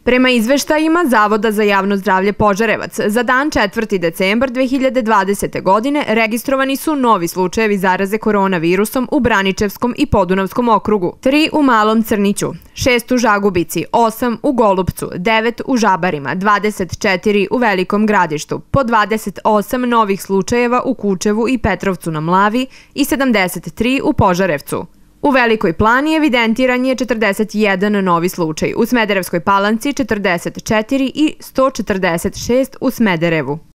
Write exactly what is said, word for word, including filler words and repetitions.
Prema izveštajima Zavoda za javno zdravlje Požarevac, za dan četvrti decembar dve hiljade dvadesete. godine registrovani su novi slučajevi zaraze koronavirusom u Braničevskom i Podunavskom okrugu, tri u Malom Crniću, šest u Žagubici, osam u Golupcu, devet u Žabarima, dvadeset četiri u Velikom Gradištu, po dvadeset osam novih slučajeva u Kučevu i Petrovcu na Mlavi i sedamdeset tri u Požarevcu. U Velikoj Plani evidentiran je četrdeset jedan novi slučaj, u Smederevskoj Palanci četrdeset četiri i sto četrdeset šest u Smederevu.